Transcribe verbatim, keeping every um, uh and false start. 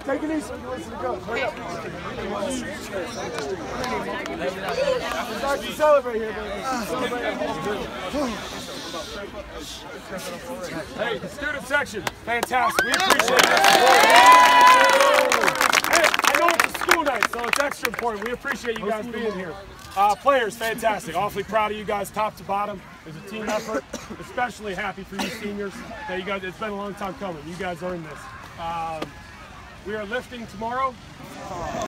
Take it easy so you can listen to coach. Hurry up. Start to celebrate here, baby. Celebrate. Hey, the student section, fantastic. We appreciate it. Hey, I know it's a school night, so it's extra important. We appreciate you guys being here. Uh, players, fantastic. Awfully proud of you guys, top to bottom. It's a team effort. Especially happy for you seniors. That you guys, it's been a long time coming. You guys earned this. Um, we are lifting tomorrow.